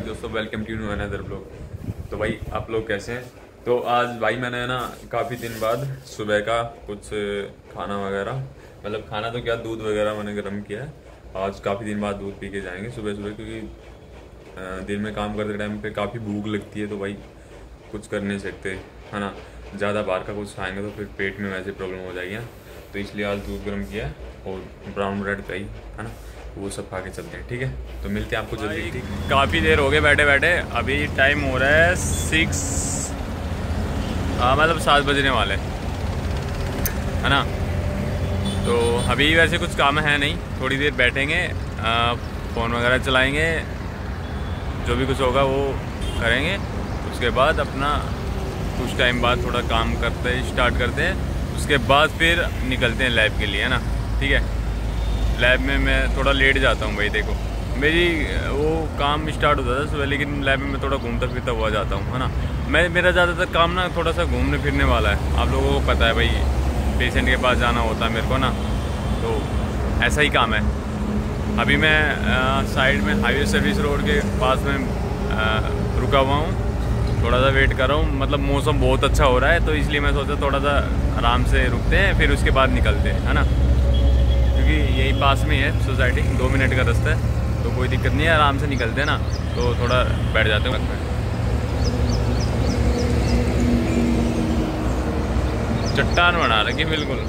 दोस्तों, welcome to new another blog. तो भाई आप लोग कैसे हैं? तो आज भाई मैंने ना काफ़ी दिन बाद सुबह का कुछ खाना वगैरह, मतलब खाना तो क्या, दूध वगैरह मैंने गर्म किया है। आज काफ़ी दिन बाद दूध पी के जाएंगे सुबह सुबह, क्योंकि दिन में काम करते टाइम पे काफ़ी भूख लगती है, तो भाई कुछ कर नहीं सकते, है ना। ज़्यादा बाहर का कुछ खाएंगे तो फिर पेट में वैसे प्रॉब्लम हो जाएगी, तो इसलिए आज दूध गर्म किया है और ब्राउन ब्रेड का ही, है ना, वो सब खा के चलते हैं। ठीक है, तो मिलते हैं आपको जल्दी। ठीक, काफ़ी देर हो गए बैठे बैठे, अभी टाइम हो रहा है 6, मतलब 7 बजने वाले, है ना। तो अभी वैसे कुछ काम है नहीं, थोड़ी देर बैठेंगे, फ़ोन वगैरह चलाएंगे, जो भी कुछ होगा वो करेंगे। उसके बाद अपना कुछ टाइम बाद थोड़ा काम स्टार्ट करते हैं, उसके बाद फिर निकलते हैं लैब के लिए, है ना। ठीक है, लैब में मैं थोड़ा लेट जाता हूँ भाई। देखो मेरी वो काम स्टार्ट होता था सुबह, लेकिन लैब में मैं थोड़ा घूमता फिरता हुआ जाता हूँ, है ना। मेरा ज़्यादातर काम ना थोड़ा सा घूमने फिरने वाला है, आप लोगों को पता है भाई, पेशेंट के पास जाना होता है मेरे को ना, तो ऐसा ही काम है। अभी मैं साइड में हाईवे सर्विस रोड के पास में रुका हुआ हूँ, थोड़ा सा वेट कर रहा हूँ। मतलब मौसम बहुत अच्छा हो रहा है, तो इसलिए मैं सोचा थोड़ा सा आराम से रुकते हैं, फिर उसके बाद निकलते हैं, है ना। क्योंकि यही पास में है सोसाइटी, 2 मिनट का रास्ता है, तो कोई दिक्कत नहीं है, आराम से निकलते हैं ना, तो थोड़ा बैठ जाते हैं। चट्टान बना रखी बिल्कुल।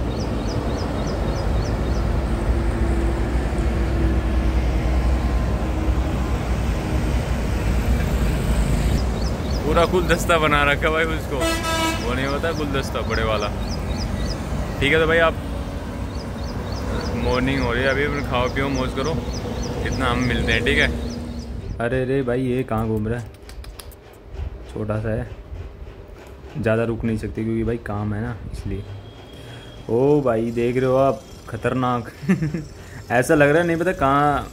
पूरा गुलदस्ता बना रखा भाई उसको, वो नहीं होता गुलदस्ता बड़े वाला। ठीक है, तो भाई आप, मॉर्निंग हो रही है अभी, खाओ पियो मौज करो, इतना हम मिलते हैं। ठीक है। अरे भाई ये कहाँ घूम रहा है, छोटा सा है, ज़्यादा रुक नहीं सकते क्योंकि भाई काम है ना, इसलिए। ओ भाई देख रहे हो आप, खतरनाक ऐसा लग रहा है, नहीं पता कहाँ,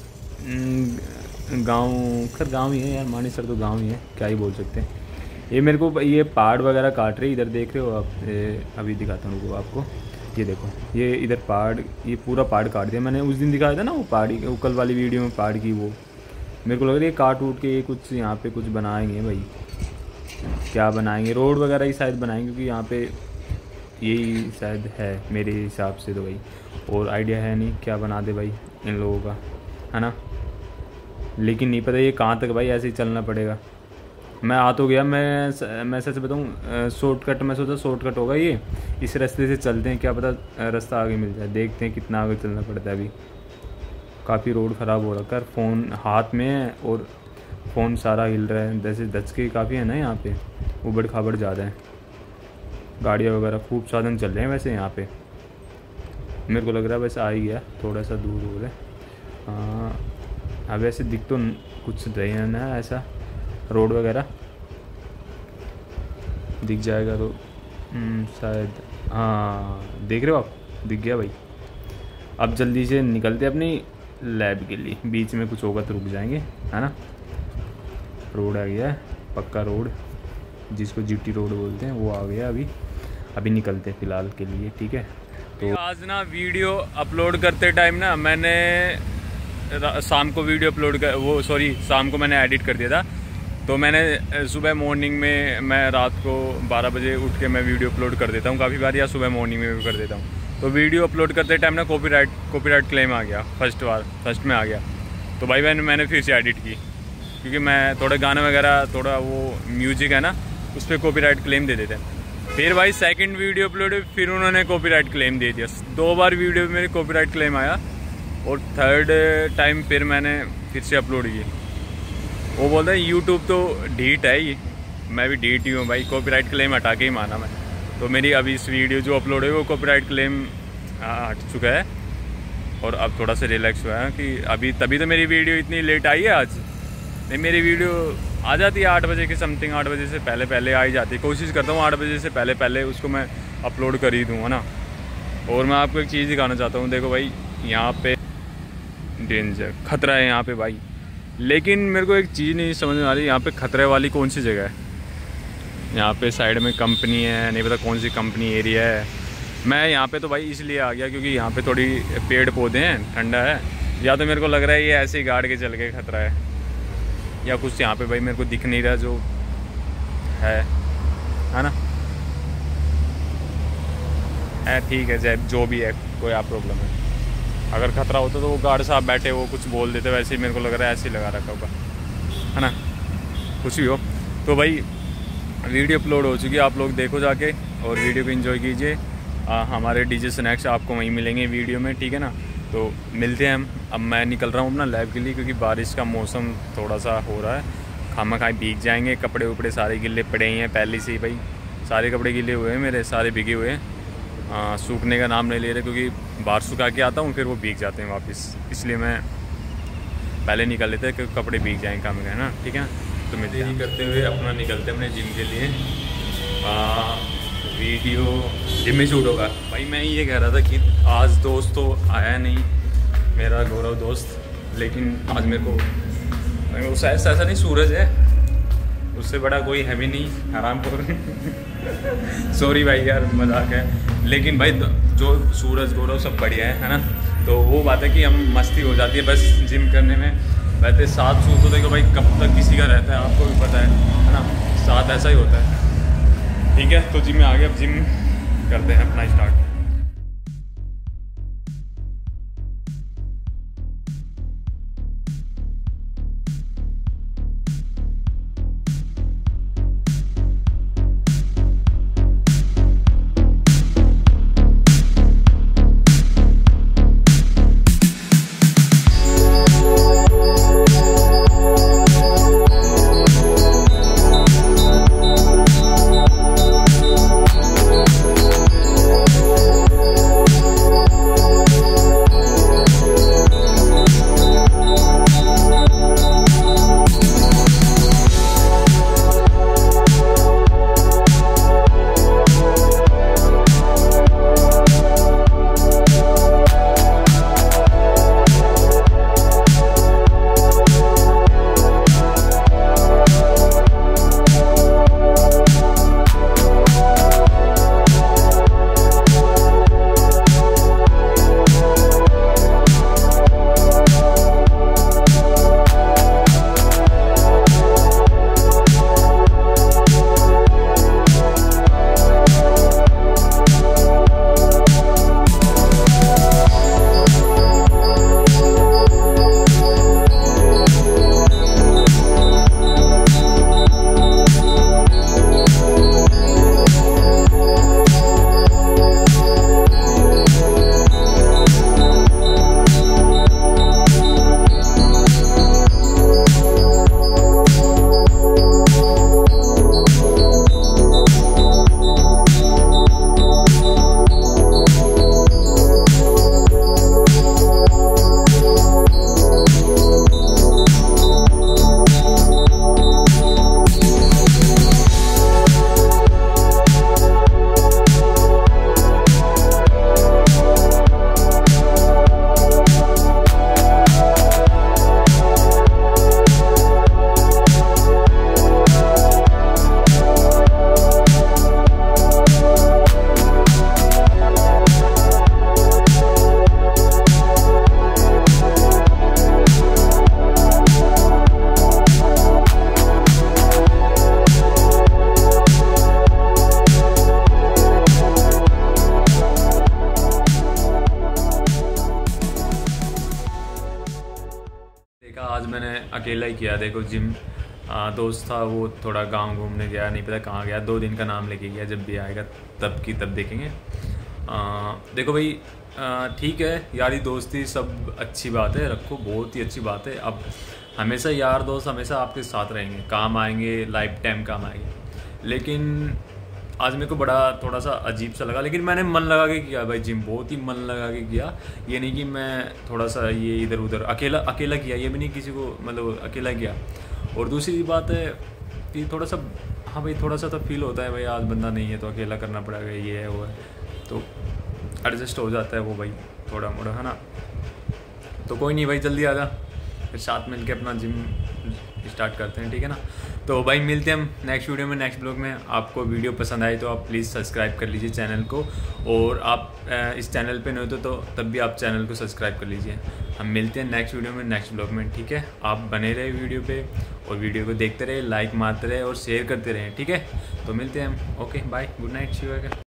गांव, खैर गांव ही है यार, मानेसर तो गांव ही है, क्या ही बोल सकते हैं। ये मेरे को ये पहाड़ वगैरह काट रही, इधर देख रहे हो आप, अभी दिखाता हूँ आपको, ये देखो, ये इधर पहाड़, ये पूरा पहाड़ काट दिया मैंने। उस दिन दिखाया था ना वो पहाड़ी, वो कल वाली वीडियो में पहाड़ की, वो मेरे को लग रहा है ये काट उठ के ये कुछ यहाँ पे कुछ बनाएंगे भाई, क्या बनाएंगे, रोड वगैरह ही शायद बनाएंगे, क्योंकि यहाँ पे यही शायद है मेरे हिसाब से तो भाई, और आइडिया है नहीं क्या बना दे भाई इन लोगों का, है ना। लेकिन नहीं पता ये कहाँ तक भाई, ऐसे ही चलना पड़ेगा। मैं आ तो गया, मैं सच बताऊँ, शॉर्टकट, मैं सोचा शॉर्टकट होगा ये, इस रास्ते से चलते हैं, क्या पता रास्ता आगे मिल जाए, देखते हैं कितना आगे चलना पड़ता है। अभी काफ़ी रोड ख़राब हो रखा है, फ़ोन हाथ में है और फ़ोन सारा हिल रहा है, जैसे धचके काफ़ी है ना यहाँ पे, उबड़ खाबड़ ज़्यादा है, गाड़ियाँ वगैरह खूब साधन चल रहे हैं वैसे यहाँ पे। मेरे को लग रहा है वैसे आ ही गया, थोड़ा सा दूर हो रहा है। हाँ, अब ऐसे दिख तो कुछ रहे हैं ना, ऐसा रोड वगैरह दिख जाएगा तो शायद, हाँ देख रहे हो आप, दिख गया भाई। अब जल्दी से निकलते अपनी लैब के लिए, बीच में कुछ होगा तो रुक जाएंगे, है ना। रोड आ गया है, पक्का रोड जिसको जीटी रोड बोलते हैं, वो आ गया। अभी निकलते हैं फ़िलहाल के लिए। ठीक है, तो आज ना वीडियो अपलोड करते टाइम ना, मैंने शाम को वीडियो अपलोड कर, वो सॉरी शाम को मैंने एडिट कर दिया था, तो मैंने सुबह मॉर्निंग में, मैं रात को 12 बजे उठ के मैं वीडियो अपलोड कर देता हूँ काफ़ी बार, या सुबह मॉर्निंग में भी कर देता हूँ। तो वीडियो अपलोड करते टाइम ना कॉपीराइट क्लेम आ गया, फर्स्ट में आ गया। तो भाई मैंने फिर से एडिट की, क्योंकि मैं थोड़ा गाना वगैरह, थोड़ा वो म्यूजिक है ना, उस पर कॉपीराइट क्लेम दे देते हैं। फिर भाई सेकंड वीडियो अपलोड, फिर उन्होंने कॉपीराइट क्लेम दे दिया, 2 बार वीडियो में मेरे कॉपीराइट क्लेम आया, और थर्ड टाइम फिर मैंने फिर से अपलोड की। वो बोलते हैं यूट्यूब तो ढीठ है ही, मैं भी ढीठ ही हूँ भाई, कॉपीराइट क्लेम हटा के ही माना मैं। तो मेरी अभी इस वीडियो जो अपलोड है वो कॉपीराइट क्लेम हट चुका है, और अब थोड़ा सा रिलैक्स हुआ है कि अभी, तभी तो मेरी वीडियो इतनी लेट आई है आज। नहीं, मेरी वीडियो आ जाती है 8 बजे के समथिंग, 8 बजे से पहले आ ही जाती है। कोशिश करता हूँ 8 बजे से पहले उसको मैं अपलोड कर ही दूँ, है ना। और मैं आपको एक चीज़ दिखाना चाहता हूँ, देखो भाई यहाँ पे डेंजर खतरा है यहाँ पे भाई, लेकिन मेरे को एक चीज़ नहीं समझ में आ रही, यहाँ पे खतरे वाली कौन सी जगह है। यहाँ पे साइड में कंपनी है, नहीं पता कौन सी कंपनी एरिया है। मैं यहाँ पे तो भाई इसलिए आ गया क्योंकि यहाँ पे थोड़ी पेड़ पौधे हैं, ठंडा है, या तो मेरे को लग रहा है ये ऐसे ही गाड़ के चल के खतरा है। या कुछ यहाँ पे भाई मेरे को दिख नहीं रहा जो है ना, है ठीक है जैब जो भी है, कोई आप प्रॉब्लम है। अगर खतरा होता तो वो गार्ड साहब बैठे वो कुछ बोल देते, वैसे ही मेरे को लग रहा है ऐसे ही लगा रखा होगा, है ना, कुछ भी हो। तो भाई वीडियो अपलोड हो चुकी है, आप लोग देखो जाके और वीडियो को एंजॉय कीजिए। हमारे डीजे स्नैक्स आपको वहीं मिलेंगे वीडियो में, ठीक है ना। तो मिलते हैं हम। अब मैं निकल रहा हूँ अपना लैब के लिए, क्योंकि बारिश का मौसम थोड़ा सा हो रहा है, खामा खाई भीग जाएंगे, कपड़े उपड़े सारे गिले पड़े ही हैं पहले से ही भाई, सारे कपड़े गिले हुए हैं मेरे, सारे भीगे हुए हैं। सूखने का नाम नहीं ले रहे, क्योंकि बाहर सुखा के आता हूँ फिर वो भीग जाते हैं वापस, इसलिए मैं पहले निकल लेते हैं क्योंकि कपड़े भीग जाएंगे काम का, है ना, ठीक है। तो मैं देरी करते हुए अपना निकलते हैं अपने जिम के लिए। वीडियो जिम में शूट होगा। भाई मैं ये कह रहा था कि आज दोस्त तो आया नहीं मेरा गौरव दोस्त, लेकिन आज मेरे को शायद ऐसा नहीं, सूरज है, उससे बड़ा कोई है भी नहीं, हरामपुर सॉरी भाई यार मजाक है, लेकिन भाई जो सूरज गौरव सब बढ़िया है ना। तो वो बात है कि हम मस्ती हो जाती है बस जिम करने में। वैसे साथ सूत तो देखो भाई कब तक किसी का रहता है, आपको भी पता है ना, साथ ऐसा ही होता है, ठीक है। तो जिम में आ गए, अब जिम करते हैं अपना स्टार्ट। आज मैंने अकेला ही किया, देखो जिम। दोस्त था वो थोड़ा गांव घूमने गया, नहीं पता कहाँ गया, 2 दिन का नाम लेके गया, जब भी आएगा तब की तब देखेंगे। देखो भाई ठीक है, यारी दोस्ती सब अच्छी बात है, रखो, बहुत ही अच्छी बात है। अब हमेशा यार दोस्त हमेशा आपके साथ रहेंगे, काम आएंगे, लाइफ टाइम काम आएंगे। लेकिन आज मेरे को बड़ा थोड़ा सा अजीब सा लगा, लेकिन मैंने मन लगा के किया भाई जिम, बहुत ही मन लगा के किया। ये नहीं कि मैं थोड़ा सा ये इधर उधर अकेला किया, ये भी नहीं किसी को मतलब अकेला किया। और दूसरी बात है कि थोड़ा सा हाँ भाई थोड़ा सा तो फील होता है भाई आज बंदा नहीं है तो अकेला करना पड़ेगा, ये है वो है, तो एडजस्ट हो जाता है वो भाई थोड़ा मोड़ा, है ना। तो कोई नहीं भाई, जल्दी आ जा, फिर साथ मिल के अपना जिम स्टार्ट करते हैं, ठीक है ना। तो भाई मिलते हैं हम नेक्स्ट वीडियो में, नेक्स्ट ब्लॉग में। आपको वीडियो पसंद आई तो आप प्लीज़ सब्सक्राइब कर लीजिए चैनल को, और आप इस चैनल पे नहीं हो तो तब भी आप चैनल को सब्सक्राइब कर लीजिए। हम मिलते हैं नेक्स्ट वीडियो में, नेक्स्ट ब्लॉग में, ठीक है। आप बने रहे वीडियो पे और वीडियो को देखते रहे, लाइक मारते रहे और शेयर करते रहे, ठीक है। तो मिलते हैं हम। Okay bye, good night, see you again.